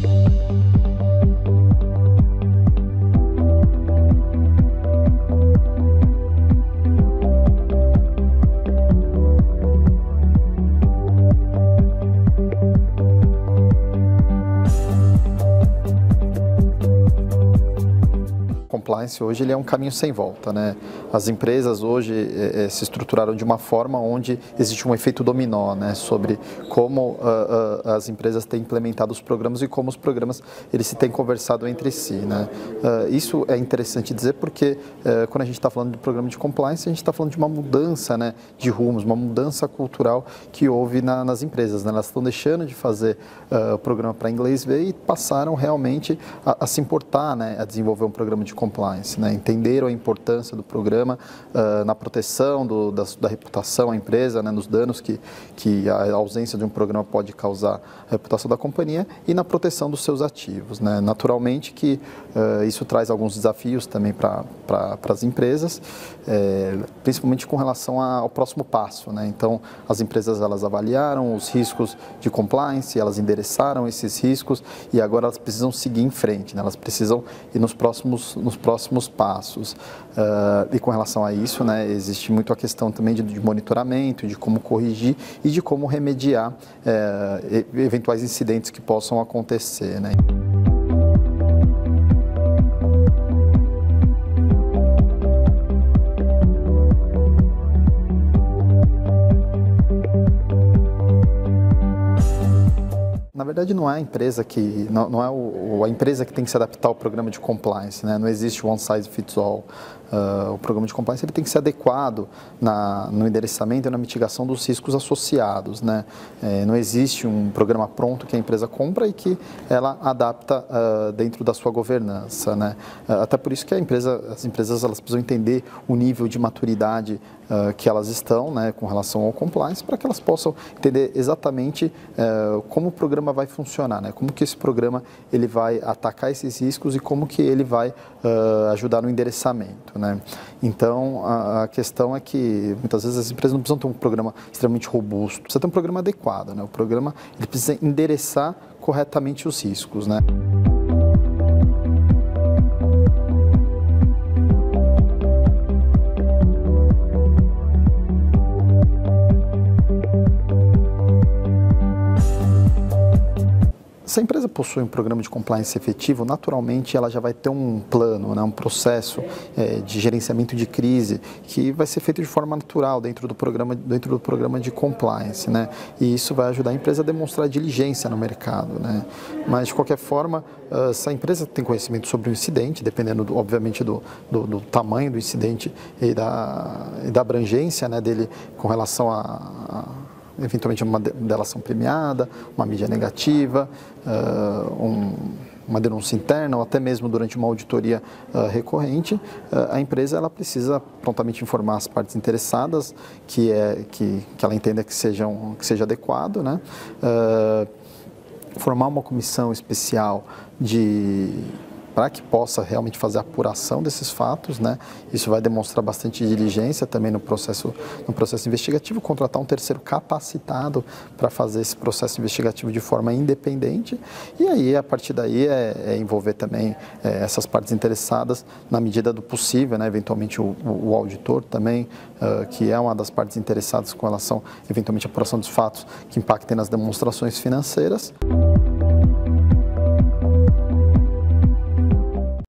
Compliance hoje ele é um caminho sem volta, né? As empresas hoje se estruturaram de uma forma onde existe um efeito dominó, né? Sobre como as empresas têm implementado os programas e como os programas eles se têm conversado entre si, né? Isso é interessante dizer porque quando a gente está falando de programa de compliance, a gente está falando de uma mudança, né, de rumos, uma mudança cultural que houve nas empresas, né? Elas estão deixando de fazer o programa para inglês ver e passaram realmente a se importar, né, a desenvolver um programa de compliance, né? Entenderam a importância do programa na proteção da reputação da empresa, né? Nos danos que a ausência de um programa pode causar à reputação da companhia e na proteção dos seus ativos, né? Naturalmente que isso traz alguns desafios também para as empresas, principalmente com relação ao próximo passo, né? Então, as empresas elas avaliaram os riscos de compliance, elas endereçaram esses riscos e agora elas precisam seguir em frente, né? Elas precisam ir nos próximos passos. E com relação a isso, né, existe muito a questão também de monitoramento, de como corrigir e de como remediar eventuais incidentes que possam acontecer, né? Na verdade, não é a empresa que a empresa que tem que se adaptar ao programa de compliance, né? Não existe one size fits all. O programa de compliance ele tem que ser adequado no endereçamento e na mitigação dos riscos associados, né? Não existe um programa pronto que a empresa compra e que ela adapta dentro da sua governança, né? Até por isso que as empresas elas precisam entender o nível de maturidade que elas estão, né, com relação ao compliance, para que elas possam entender exatamente como o programa vai funcionar, né? Como que esse programa ele vai atacar esses riscos e como que ele vai ajudar no endereçamento, né? Então, a questão é que muitas vezes as empresas não precisam ter um programa extremamente robusto, precisa ter um programa adequado, né? O programa ele precisa endereçar corretamente os riscos, né? Se a empresa possui um programa de compliance efetivo, naturalmente ela já vai ter um plano, né, um processo de gerenciamento de crise que vai ser feito de forma natural dentro do programa de compliance, né? E isso vai ajudar a empresa a demonstrar diligência no mercado, né? Mas de qualquer forma, se a empresa tem conhecimento sobre o incidente, dependendo obviamente do tamanho do incidente e da abrangência, né, dele com relação eventualmente uma delação premiada, uma mídia negativa, uma denúncia interna ou até mesmo durante uma auditoria recorrente, a empresa ela precisa prontamente informar as partes interessadas que ela entenda que seja adequado, né? Formar uma comissão especial para que possa realmente fazer a apuração desses fatos, né? Isso vai demonstrar bastante diligência também no processo investigativo, contratar um terceiro capacitado para fazer esse processo investigativo de forma independente e aí, a partir daí, envolver também essas partes interessadas na medida do possível, né? Eventualmente o auditor também, que é uma das partes interessadas com relação, eventualmente, à apuração dos fatos que impactem nas demonstrações financeiras.